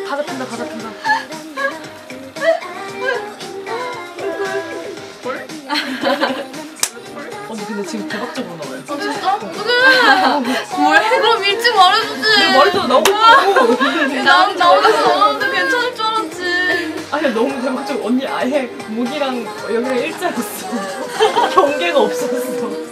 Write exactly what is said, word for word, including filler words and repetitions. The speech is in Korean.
다 잡힌다 다 잡힌다. 언니 근데 지금 대박적으로 나와요. 아 진짜? 어떡해. 뭘 그럼 일찍 말해주지. 머리도 너무 예쁘고. 나 나오면서 나오는데 괜찮을 줄 알았지. 아니 너무 대박적으로. 언니 아예 목이랑 여기랑 일자였어. 경계가 없었어.